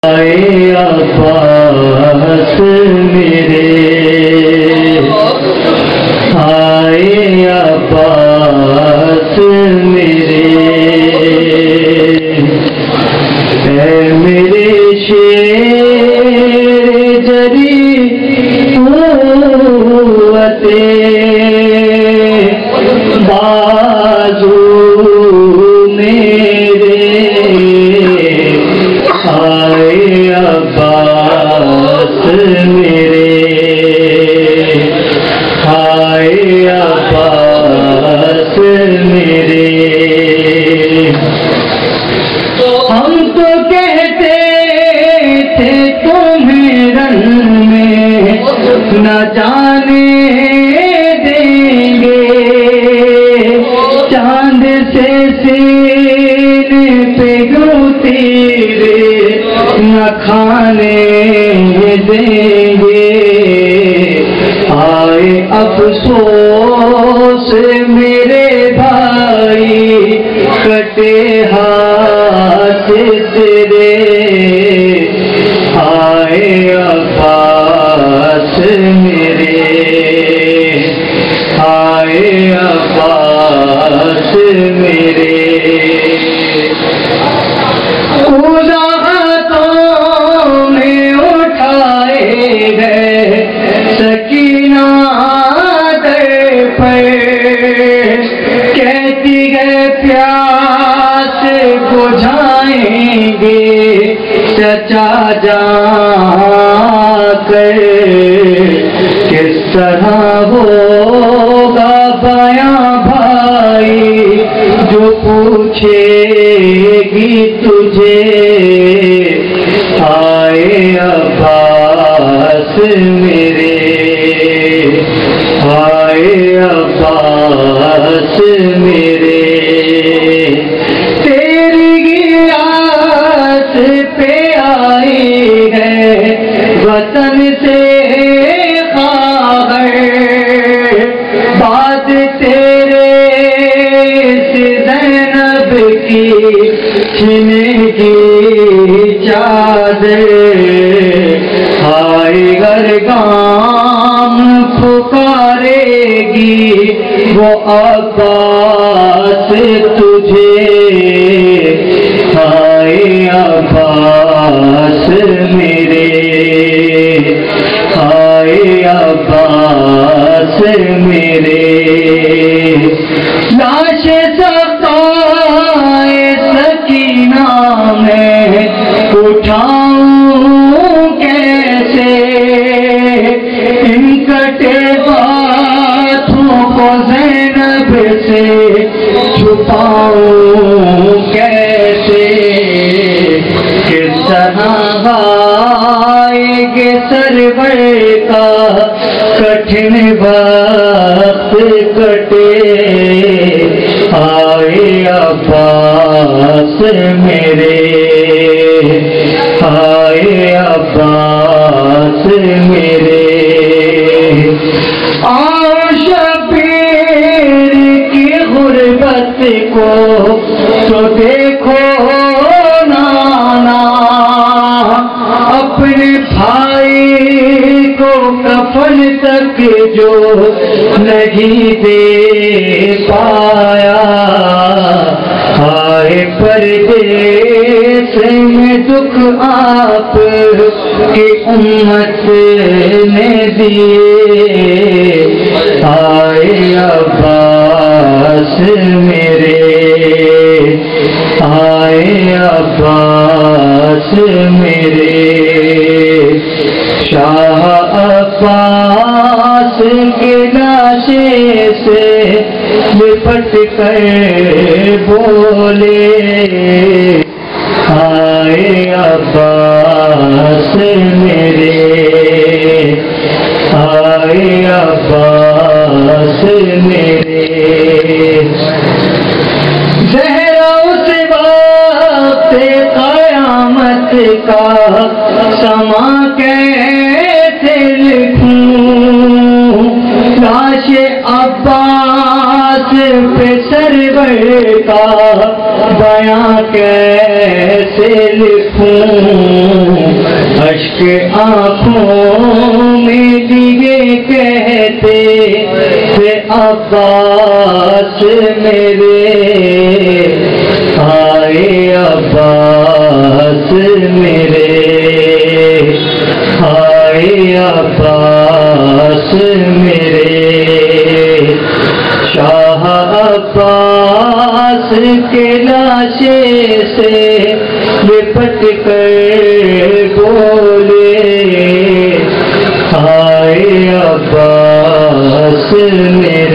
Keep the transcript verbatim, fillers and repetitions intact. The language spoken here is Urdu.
آئے عباس میرے، آئے عباس میرے، اے میرے شیر جری قوتِ بازو میرے، آئے عباس میرے، آئے عباس میرے۔ ہم تو کہتے تھے تمہیں رن میں نہ جانے دیں گے، چاند سے سینے پہ یوں تیرے نہ کھانے دیں گے۔ آئے افسوس میرے بھائی کٹے ہاتھ تیرے، آئے عباس میرے، آئے عباس میرے۔ ہاتھوں میں اٹھائے گئے سکینہ در پر، کہتی ہے پیاس بجھائیں گے چچا جان کر، کس طرح ہوگا بیاں بھائی جو پوچھے گی تجھے، آئے عباس میرے، آئے عباس میرے۔ تیری گیاس پہ آئی ہے وطن سے خاور، بات تیرے سے زینب کی چھنے گی چادر، آئے گرگام پکارے گی وہ عباس تجھے، آئے عباس میرے، آئے عباس میرے۔ لاش سقائے سکینہ میں اٹھاؤں کیسے، ان کٹے ہاتھوں کو زینب سے چھپاؤں کیسے، کس طرح آئے گے سرور کا کٹھن وقت کٹے، آئے عباس میرے، آئے عباس میرے۔ آؤ شبیر کی غربت کو تو دیکھو نانا، اپنے بھائی کو کفن تک جو نہیں دے پایا، آئے پردیس میں دکھ آپ کی امت نے دیے، آئے عباس میرے، آئے عباس میرے۔ شاہ عباس کے لاشے سے لپٹ کر بولے، آئے عباس میرے، آئے عباس میرے۔ زہرا اس وقت قیامت کا سما کیسے لکھوں، لاش عباس پہ سرور کا بیاں کیسے لکھوں، کہ آنکھوں میں دیے کہتے تھے عباس میرے، آئے عباس میرے، آئے عباس میرے۔ شاہ عباس کے لاشے سے لپٹ کر بولے، آئے عباس میرے۔